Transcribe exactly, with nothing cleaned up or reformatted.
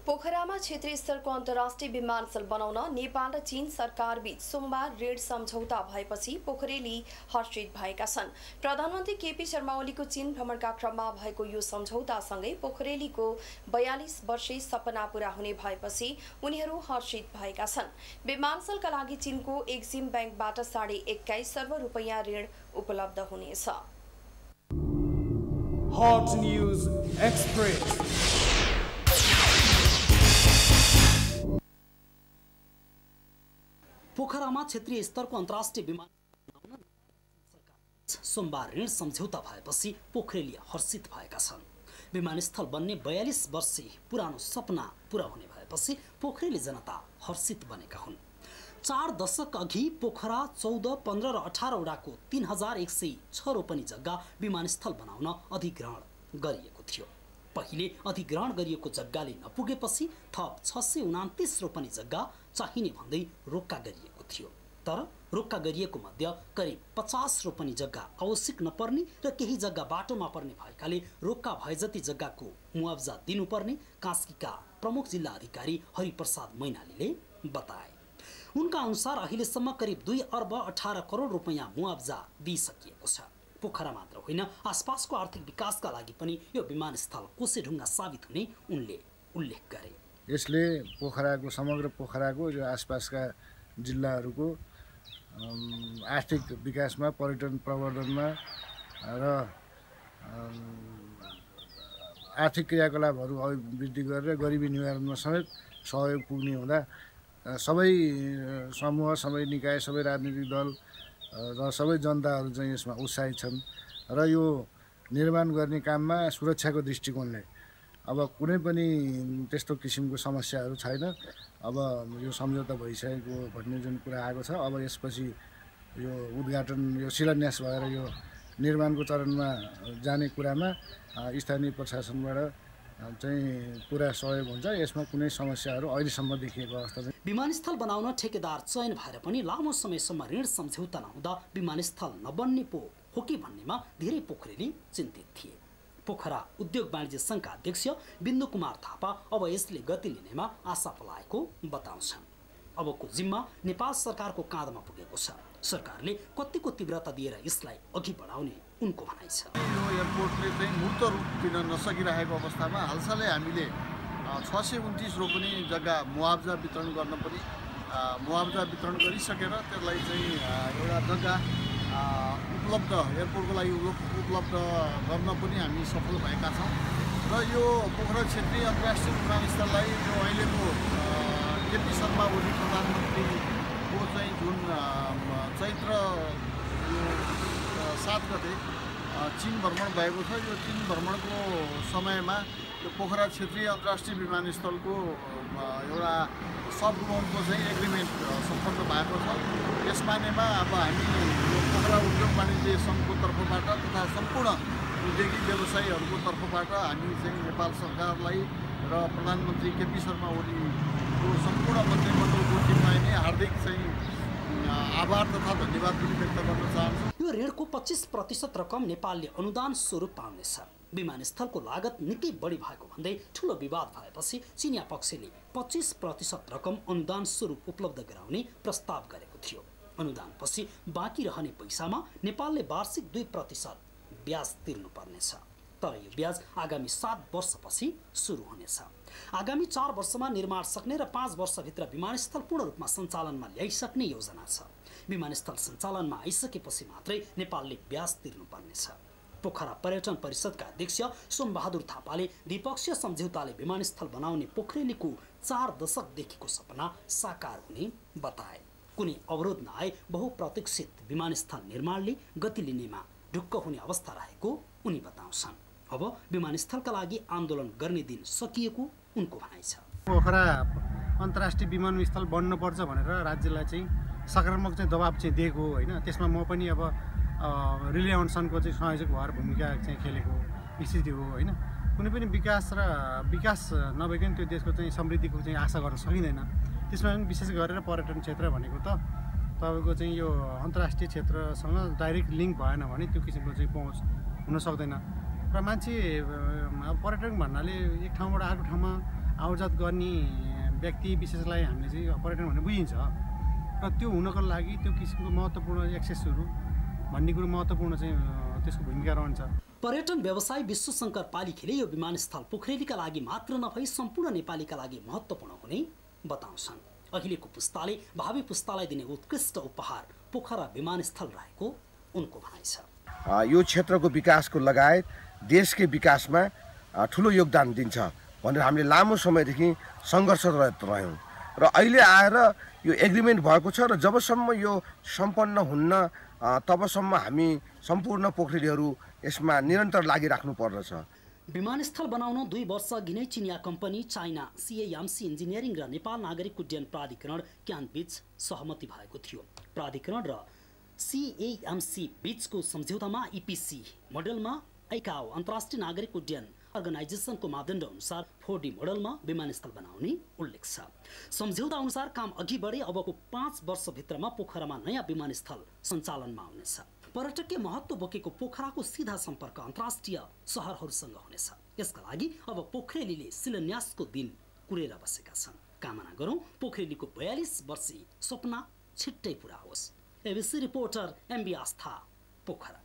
पोखरामा क्षेत्रीय स्तरको अन्तर्राष्ट्रिय विमानस्थल बनाउन नेपाल र चीन सरकारबीच सोमबार ऋण सम्झौता भएपछि पोखरेली हर्षित भएका छन्। प्रधानमन्त्री केपी शर्मा ओलीको चीन भ्रमणका क्रममा भएको यो सम्झौतासँगै पोखरेलीको बयालीस वर्षे सपना पूरा हुने भएपछि उनीहरू हर्षित भएका छन्। विमानस्थलका लागि चीनको एक्जिम ब्याङ्कबाट साढे एक्काइस अर्ब रुपैयाँ ऋण उपलब्ध हुनेछ। Hot News Express. पोखरामा क्षेत्रीय स्तरको अन्तर्राष्ट्रिय विमान सोमबार ऋण सम्झौता भएपछि पोखरेली हर्षित भएका छन्। विमानस्थल बन्ने बयालीस वर्षे पुरानो सपना पूरा हुने भएपछि पोखरेली जनता हर्षित बनेका हुन्। चार दशक अघि पोखरा चौध पन्ध्र र अठार वडाको तीन हजार एक सय छ रोपनी जग्गा विमानस्थल बनाउन अधिग्रहण गरिएको थियो। पहिले अधिग्रहण गरिएको जग्गाले नपुगेपछि थप छ सय उनातिस रोपनी जग्गा चाहिने भन्दै रोक्का गरिएको थियो। तर रोक्का गरिएको मध्ये करिब पचास रोपनी जग्गा आवश्यक नपर्ने र केही जग्गा बाटोमा पर्ने भएकाले रोक्का भए जति जग्गाको मुआवजा दिनुपर्ने कास्कीका प्रमुख जिल्ला अधिकारी हरिप्रसाद मैनालीले बताए। उनका अनुसार अहिलेसम्म करिब दुई अर्ब अठार करोड रुपैयाँ मुआवजा दिइसकिएको छ। पोखरा मात्र होइन, आसपासको आर्थिक विकासका लागि पनि यो विमानस्थल कोसेढुङ्गा साबित हुने उनले उल्लेख गरे। यसले पोखराको समग्र पोखराको यो आसपासका जिल्लाहरूको आर्थिक विकासमा, पर्यटन प्रवर्धनमा र आर्थिक क्रियाकलापहरू वृद्धि गरेर गरिबी निवारणमा समेत सहयोग पुग्ने हुँदा सबै समूह, सबै निकाय, सबै राजनीतिक दल र सबै जनताहरू चाहिँ यसमा उत्साहित छन् र यो निर्माण गर्ने काममा सुरक्षाको दृष्टिकोणले अब कुनै पनि त्यस्तो किसिमको समस्याहरू छैन। अब यो सम्झौता भइसकेको भन्ने जुन कुरा आएको छ, अब यसपछि यो उद्घाटन, यो शिलान्यास भएर यो निर्माणको चरणमा जाने कुरामा स्थानीय प्रशासनबाट चाहिँ पुरा सहयोग हुन्छ। यसमा कुनै समस्याहरू अहिलेसम्म देखिएको अवस्था छैन। विमानस्थल बनाउन ठेकेदार चयन भएर पनि लामो समयसम्म ऋण सम्झौता नहुँदा विमानस्थल नबन्ने पो हो कि भन्नेमा धेरै पोखरेली चिन्तित थिए। पोखरा उद्योग वाणिज्य संघका अध्यक्ष बिन्दु कुमार थापा अब यसले गति लिनेमा आशा पलाएको बताउँछन्। अबको जिम्मा नेपाल सरकारको काँधमा पुगेको छ। सरकारले कतिको तीव्रता दिएर यसलाई अघि बढाउने उनको भनाइ छ। यो एयरपोर्टले चाहिँ मूर्त रूप दिन नसकिरहेको अवस्थामा हालसालै हामीले छ सय उन्तिस रोपनी जग्गा मुआवजा वितरण गर्न पनि मुआवजा वितरण गरिसकेर त्यसलाई चाहिँ एउटा जग्गा उपलब्ध एयरपोर्टको लागि उपलब्ध गर्न पनि हामी सफल भएका छौँ र यो पोखरा क्षेत्रीय अन्तर्राष्ट्रिय विमानस्थललाई यो अहिलेको केपी शर्मा ओली प्रधानमन्त्रीको चाहिँ जुन चैत्र सात गते चीन भ्रमण भएको छ, यो चीन भ्रमणको समयमा यो पोखरा क्षेत्रीय अन्तर्राष्ट्रिय विमानस्थलको एउटा सब लोनको चाहिँ एग्रिमेन्ट सम्पन्न भएको छ। यस मानेमा अब हामी यो पोखरा उद्योग वाणिज्य सङ्घको तर्फबाट तथा सम्पूर्ण उद्योगी व्यवसायीहरूको तर्फबाट हामी चाहिँ नेपाल सरकारलाई र प्रधानमन्त्री केपी शर्मा ओलीको सम्पूर्ण मन्त्रीमण्डलको टिमलाई नै हार्दिक चाहिँ आभार तथा धन्यवाद पनि व्यक्त गर्न चाहन्छु। यो ऋणको पच्चीस प्रतिशत रकम नेपालले अनुदान स्वरूप पाउनेछ। विमानस्थलको लागत निकै बढी भएको भन्दै ठुलो विवाद भएपछि चिनिया पक्षले पच्चीस प्रतिशत रकम अनुदान स्वरूप उपलब्ध गराउने प्रस्ताव गरेको थियो। अनुदानपछि बाँकी रहने पैसामा नेपालले वार्षिक दुई प्रतिशत ब्याज तिर्नुपर्नेछ। तर यो ब्याज आगामी सात वर्षपछि सुरु हुनेछ। आगामी चार वर्षमा निर्माण सक्ने र पाँच वर्षभित्र विमानस्थल पूर्ण रूपमा सञ्चालनमा ल्याइसक्ने योजना छ। विमानस्थल सञ्चालनमा आइसकेपछि मात्रै नेपालले ब्याज तिर्नुपर्नेछ। पोखरा पर्यटन परिषदका अध्यक्ष सोमबहादुर थापाले द्विपक्षीय सम्झौताले विमानस्थल बनाउने पोखरेलीको चार दशकदेखिको सपना साकार हुने बताए। कुनै अवरोध नआए बहुप्रतीक्षित विमानस्थल निर्माणले गति लिनेमा ढुक्क हुने अवस्था रहेको उनी बताउँछन्। अब विमानस्थलका लागि आन्दोलन गर्ने दिन सकिएको उनको भनाइ छ। पोखरा अन्तर्राष्ट्रिय विमानस्थल बन्नुपर्छ भनेर राज्यलाई चाहिँ सकारात्मक चाहिँ दबाब चाहिँ दिएको होइन। त्यसमा म पनि अब रिले अनसनको चाहिँ संयोजक भएर भूमिका चाहिँ खेलेको स्थिति हो होइन। कुनै पनि विकास र विकास नभइकन त्यो देशको चाहिँ समृद्धिको चाहिँ आशा गर्न सकिँदैन। त्यसमा पनि विशेष गरेर पर्यटन क्षेत्र भनेको त तपाईँको चाहिँ यो अन्तर्राष्ट्रिय क्षेत्रसँग डाइरेक्ट लिङ्क भएन भने त्यो किसिमको चाहिँ पहुँच हुन सक्दैन। र मान्छे पर्यटन भन्नाले एक ठाउँबाट अर्को ठाउँमा आवजात गर्ने व्यक्ति विशेषलाई हामीले चाहिँ पर्यटन भनेर बुझिन्छ र त्यो हुनको लागि त्यो किसिमको महत्त्वपूर्ण एक्सेसहरू भन्ने कुरो महत्त्वपूर्ण चाहिँ त्यसको भूमिका रहन्छ। पर्यटन व्यवसाय विश्व शङ्कर पालिखेले यो विमानस्थल पोखरेलीका लागि मात्र नभई सम्पूर्ण नेपालीका लागि महत्त्वपूर्ण हुने बताउँछन्। अहिलेको पुस्ताले भावी पुस्तालाई दिने उत्कृष्ट उपहार पोखरा विमानस्थल रहेको उनको भनाइ छ। यो क्षेत्रको विकासको लगायत देशकै विकासमा ठुलो योगदान दिन्छ भनेर हामीले लामो समयदेखि सङ्घर्षरत रह्यौँ र अहिले आएर यो एग्रिमेन्ट भएको छ र जबसम्म यो सम्पन्न हुन्न तबसम्म हामी सम्पूर्ण पोखरेलीहरू यसमा निरन्तर लागिराख्नु पर्दछ। विमानस्थल बनाउन दुई वर्ष अघि नै चिनिया कम्पनी चाइना सिएएमसी इन्जिनियरिङ र नेपाल नागरिक उड्डयन प्राधिकरण क्यान बीच सहमति भएको थियो। प्राधिकरण र सिएएमसी बीचको सम्झौतामा इपिसी मोडलमा आइकाओ अन्तर्राष्ट्रिय नागरिक उड्डयन अर्गनाइजेसनको मापदण्ड अनुसार फोर डी मोडलमा विमानस्थल बनाउने उल्लेख छ। सम्झौता अनुसार काम अघि बढे अबको पाँच वर्षभित्रमा पोखरामा नयाँ विमानस्थल सञ्चालनमा आउनेछ। पर्यटकीय महत्त्व बोकेको पोखराको सिधा सम्पर्क अन्तर्राष्ट्रिय सहरहरूसँग हुनेछ। यसका लागि अब पोखरेलीले शिलान्यासको दिन कुरेर बसेका छन्। कामना गरौँ पोखरेलीको बयालिस वर्षीय सपना छिट्टै पुरा होस्। ABC reporter MB Aastha, Pokhara.